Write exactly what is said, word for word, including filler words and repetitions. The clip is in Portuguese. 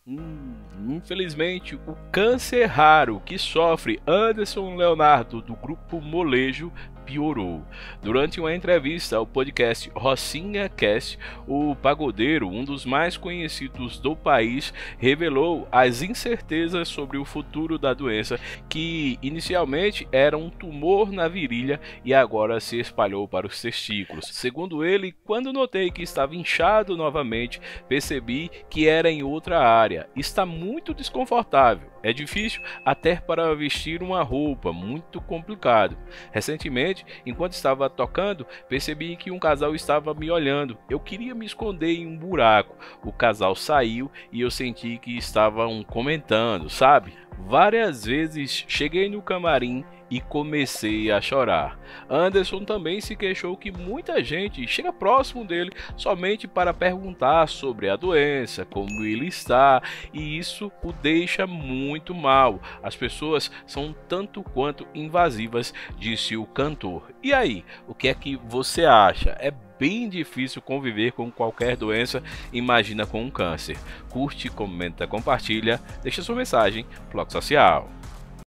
Hum, infelizmente, o câncer raro que sofre Anderson Leonardo do grupo Molejo piorou. Durante uma entrevista ao podcast Rocinha Cast, o pagodeiro, um dos mais conhecidos do país, revelou as incertezas sobre o futuro da doença, que inicialmente era um tumor na virilha e agora se espalhou para os testículos. Segundo ele, quando notei que estava inchado novamente, percebi que era em outra área. Está muito desconfortável. É difícil até para vestir uma roupa, muito complicado. Recentemente, enquanto estava tocando, percebi que um casal estava me olhando. Eu queria me esconder em um buraco. O casal saiu e eu senti que estavam comentando, sabe? Várias vezes cheguei no camarim e comecei a chorar. Anderson também se queixou que muita gente chega próximo dele somente para perguntar sobre a doença, como ele está, e isso o deixa muito mal. As pessoas são tanto quanto invasivas, disse o cantor. E aí, o que é que você acha? É bem difícil conviver com qualquer doença, imagina com um câncer. Curte, comenta, compartilha, deixa sua mensagem, Bloco Social.